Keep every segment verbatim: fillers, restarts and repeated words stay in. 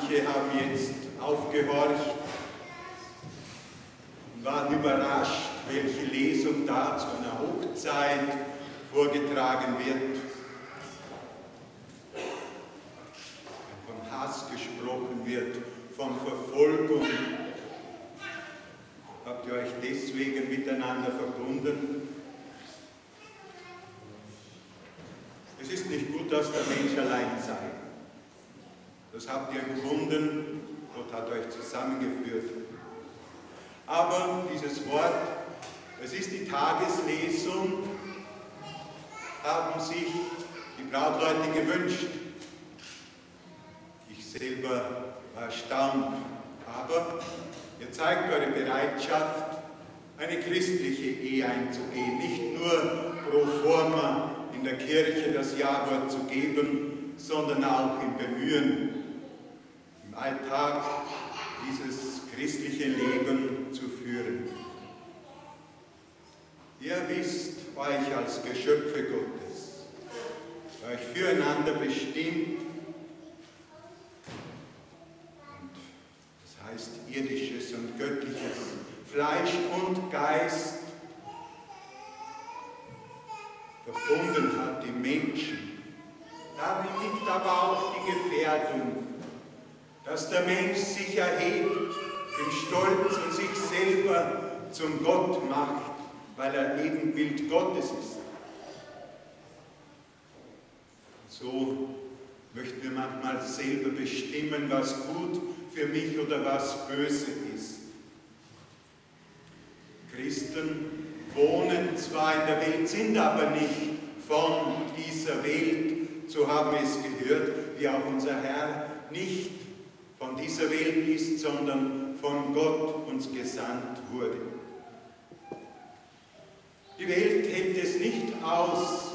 Manche haben jetzt aufgehorcht und waren überrascht, welche Lesung da zu einer Hochzeit vorgetragen wird. Wenn von Hass gesprochen wird, von Verfolgung. Habt ihr euch deswegen miteinander verbunden? Es ist nicht gut, dass der Mensch allein sei. Das habt ihr empfunden, Gott hat euch zusammengeführt. Aber dieses Wort, es ist die Tageslesung, haben sich die Brautleute gewünscht. Ich selber war erstaunt, aber ihr zeigt eure Bereitschaft, eine christliche Ehe einzugehen, nicht nur pro forma in der Kirche das Ja-Wort zu geben, sondern auch im Bemühen, im Alltag dieses christliche Leben zu führen. Ihr wisst euch als Geschöpfe Gottes, euch füreinander bestimmt, und das heißt irdisches und göttliches, Fleisch und Geist, verbunden hat die Menschen. Darin liegt aber auch die Gefährdung, dass der Mensch sich erhebt, im Stolz und sich selber zum Gott macht, weil er Ebenbild Gottes ist. So möchten wir manchmal selber bestimmen, was gut für mich oder was böse ist. Christen wohnen zwar in der Welt, sind aber nicht von dieser Welt, so haben wir es gehört, wie auch unser Herr nicht von dieser Welt ist, sondern von Gott uns gesandt wurde. Die Welt hält es nicht aus,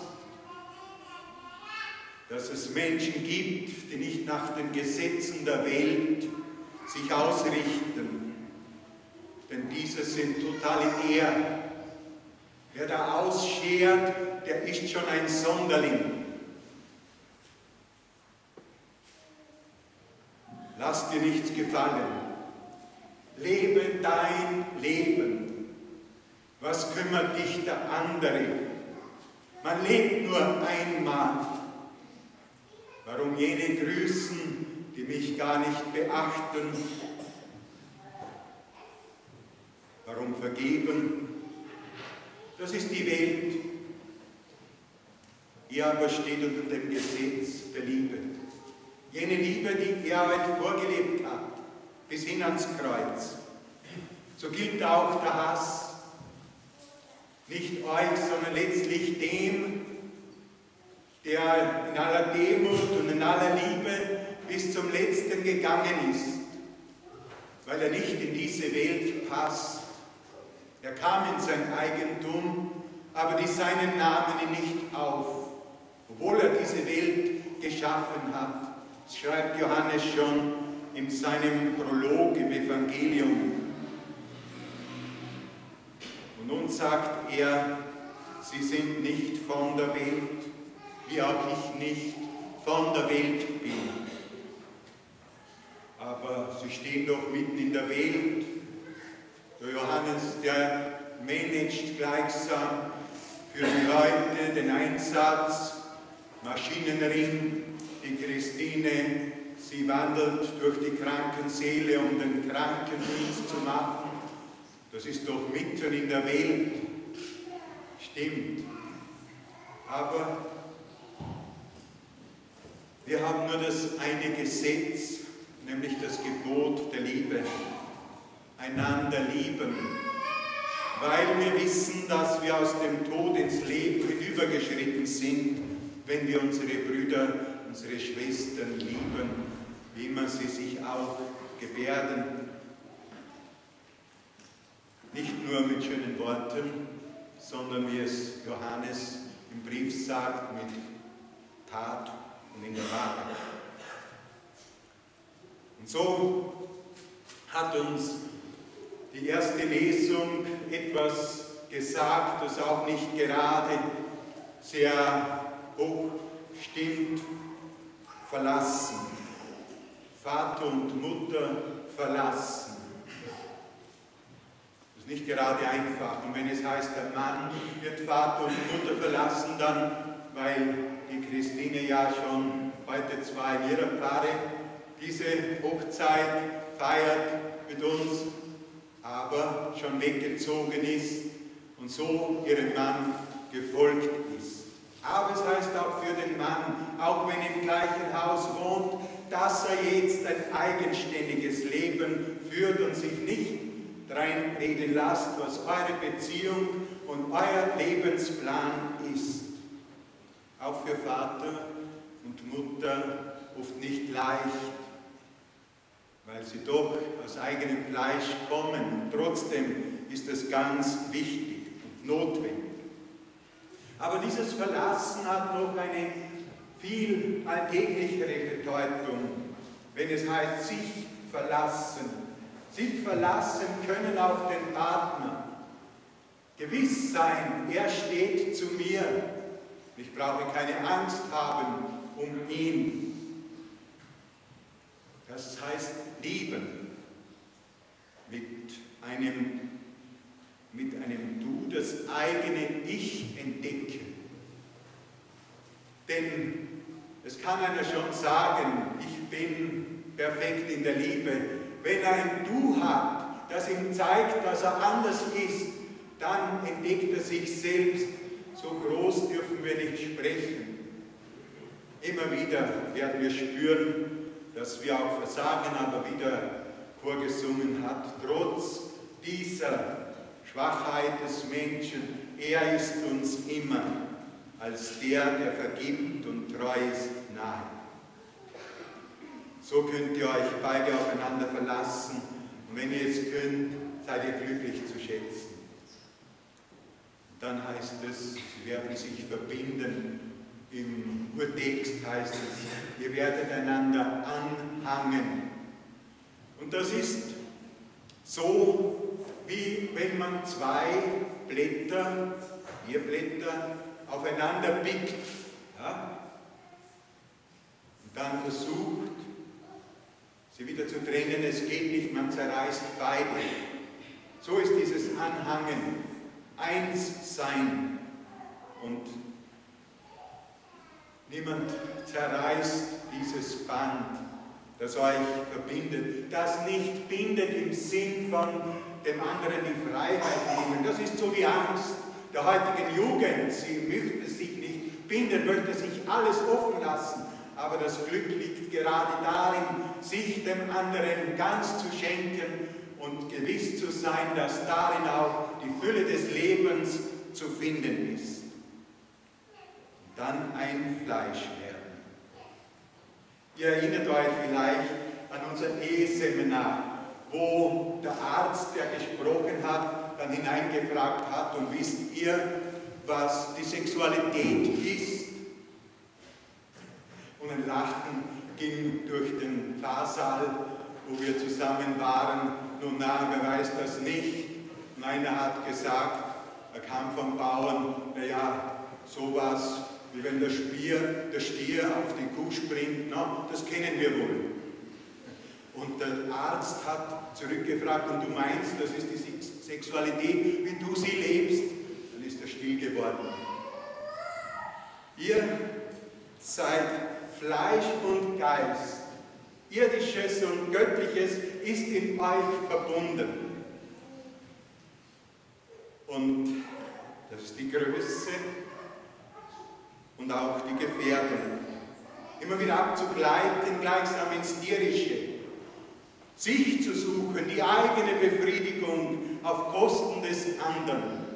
dass es Menschen gibt, die nicht nach den Gesetzen der Welt sich ausrichten, denn diese sind totalitär. Wer da ausschert, der ist schon ein Sonderling. Lass dir nichts gefallen. Lebe dein Leben. Was kümmert dich der andere? Man lebt nur einmal. Warum jene grüßen, die mich gar nicht beachten? Warum vergeben? Das ist die Welt. Ihr aber steht unter dem Gesetz der Liebe. Jene Liebe, die er euch vorgelebt hat, bis hin ans Kreuz. So gilt auch der Hass. Nicht euch, sondern letztlich dem, der in aller Demut und in aller Liebe bis zum Letzten gegangen ist, weil er nicht in diese Welt passt. Er kam in sein Eigentum, aber die Seinen nahmen ihn nicht auf, obwohl er diese Welt geschaffen hat. Das schreibt Johannes schon in seinem Prolog im Evangelium. Und nun sagt er, sie sind nicht von der Welt, wie auch ich nicht von der Welt bin. Aber sie stehen doch mitten in der Welt. Der Johannes, der managt gleichsam für die Leute den Einsatz, Maschinenring, die Christine, sie wandelt durch die Krankensäle, um den Krankendienst zu machen. Das ist doch mitten in der Welt. Stimmt. Aber wir haben nur das eine Gesetz, nämlich das Gebot der Liebe. Einander lieben, weil wir wissen, dass wir aus dem Tod ins Leben hinübergeschritten sind, wenn wir unsere Brüder, unsere Schwestern lieben, wie immer sie sich auch gebärden. Nicht nur mit schönen Worten, sondern wie es Johannes im Brief sagt, mit Tat und in der Wahrheit. Und so hat uns die erste Lesung etwas gesagt, das auch nicht gerade sehr hoch stimmt, verlassen. Vater und Mutter verlassen. Das ist nicht gerade einfach. Und wenn es heißt, der Mann wird Vater und Mutter verlassen, dann, weil die Christine ja schon heute zwar in ihrer Pfarre diese Hochzeit feiert mit uns, aber schon weggezogen ist und so ihrem Mann gefolgt ist. Aber es heißt auch für den Mann, auch wenn er im gleichen Haus wohnt, dass er jetzt ein eigenständiges Leben führt und sich nicht reinreden lasst, was eure Beziehung und euer Lebensplan ist. Auch für Vater und Mutter oft nicht leicht, weil sie doch aus eigenem Fleisch kommen. Und trotzdem ist es ganz wichtig und notwendig. Aber dieses Verlassen hat noch eine viel alltäglichere Bedeutung, wenn es heißt, sich verlassen. Sich verlassen können auf den Partner. Gewiss sein, er steht zu mir. Ich brauche keine Angst haben um ihn. Das heißt lieben, mit einem, mit einem Du das eigene Ich entdecken. Denn es kann einer schon sagen, ich bin perfekt in der Liebe. Wenn er ein Du hat, das ihm zeigt, dass er anders ist, dann entdeckt er sich selbst. So groß dürfen wir nicht sprechen. Immer wieder werden wir spüren, dass wir auch versagen, aber wieder vorgesungen hat, trotz dieser Schwachheit des Menschen, er ist uns immer als der, der vergibt und treu ist, nahe. So könnt ihr euch beide aufeinander verlassen und wenn ihr es könnt, seid ihr glücklich zu schätzen. Dann heißt es, sie werden sich verbinden. Im Urtext heißt es, ihr werdet einander anhangen. Und das ist so, wie wenn man zwei Blätter, vier Blätter, aufeinander pickt. Ja? Und dann versucht, sie wieder zu trennen. Es geht nicht, man zerreißt beide. So ist dieses Anhangen, eins sein. Und niemand zerreißt dieses Band, das euch verbindet, das nicht bindet im Sinn von dem anderen die Freiheit nehmen. Das ist so die Angst der heutigen Jugend. Sie möchte sich nicht binden, möchte sich alles offen lassen. Aber das Glück liegt gerade darin, sich dem anderen ganz zu schenken und gewiss zu sein, dass darin auch die Fülle des Lebens zu finden ist. Dann ein Fleisch werden. Ihr erinnert euch vielleicht an unser Eheseminar, wo der Arzt, der gesprochen hat, dann hineingefragt hat, und wisst ihr, was die Sexualität ist? Und ein Lachen ging durch den Pfarrsaal, wo wir zusammen waren. Nun, na, wer weiß das nicht? Meiner hat gesagt, er kam vom Bauern, naja, sowas, wie wenn der Stier, der Stier auf die Kuh springt, no, das kennen wir wohl. Und der Arzt hat zurückgefragt, und du meinst, das ist die Sexualität, wie du sie lebst? Dann ist er still geworden. Ihr seid Fleisch und Geist. Irdisches und Göttliches ist in euch verbunden. Und das ist die Größe und auch die Gefährdung. Immer wieder abzugleiten, gleichsam ins Tierische. Sich zu suchen, die eigene Befriedigung auf Kosten des anderen.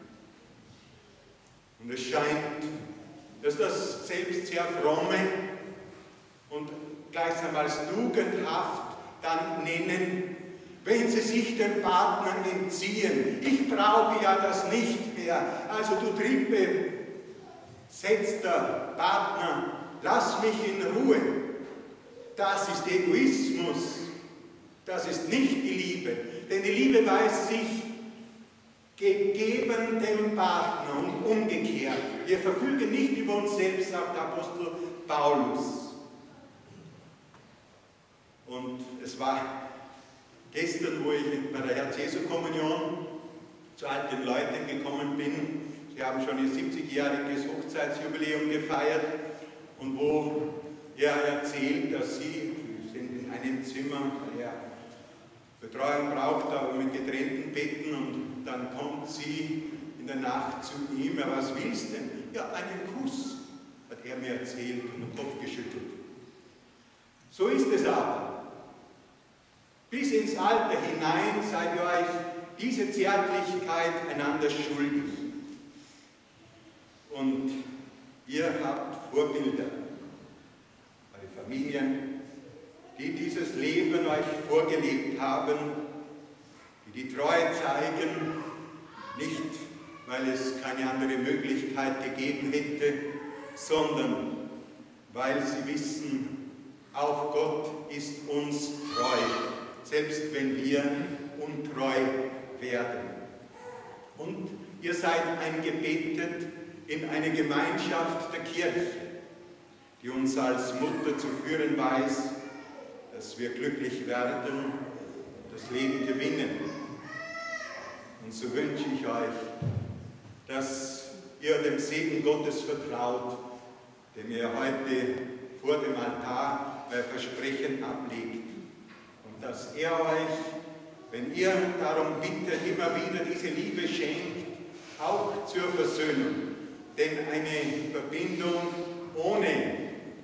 Und es scheint, dass das selbst sehr fromme und gleichsam als tugendhaft dann nennen, wenn sie sich dem Partner entziehen. Ich brauche ja das nicht mehr. Also du Trippe, setzt der Partner, lass mich in Ruhe. Das ist Egoismus. Das ist nicht die Liebe. Denn die Liebe weiß sich gegeben dem Partner und umgekehrt. Wir verfügen nicht über uns selbst, sagt der Apostel Paulus. Und es war gestern, wo ich bei der Herz-Jesu-Kommunion zu alten Leuten gekommen bin. Sie haben schon ihr siebzigjähriges Hochzeitsjubiläum gefeiert und wo er erzählt, dass sie, sie sind in einem Zimmer, weil er Betreuung braucht, aber mit getrennten Betten, und dann kommt sie in der Nacht zu ihm. Ja, was willst du denn? Ja, einen Kuss, hat er mir erzählt und den Kopf geschüttelt. So ist es aber. Bis ins Alter hinein seid ihr euch diese Zärtlichkeit einander schuldig. Und ihr habt Vorbilder, eure Familien, die dieses Leben euch vorgelebt haben, die die Treue zeigen, nicht weil es keine andere Möglichkeit gegeben hätte, sondern weil sie wissen, auch Gott ist uns treu, selbst wenn wir untreu werden. Und ihr seid eingebettet in eine Gemeinschaft der Kirche, die uns als Mutter zu führen weiß, dass wir glücklich werden und das Leben gewinnen. Und so wünsche ich euch, dass ihr dem Segen Gottes vertraut, dem ihr heute vor dem Altar bei Versprechen ablegt. Und dass er euch, wenn ihr darum bittet, immer wieder diese Liebe schenkt, auch zur Versöhnung. Denn eine Verbindung ohne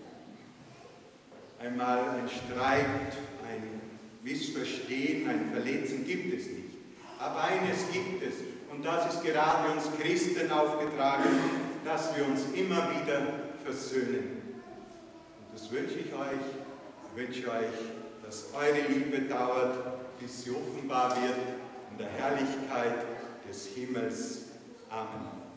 einmal ein Streit, ein Missverstehen, ein Verletzen gibt es nicht. Aber eines gibt es, und das ist gerade uns Christen aufgetragen, dass wir uns immer wieder versöhnen. Und das wünsche ich euch. Ich wünsche euch, dass eure Liebe dauert, bis sie offenbar wird in der Herrlichkeit des Himmels. Amen.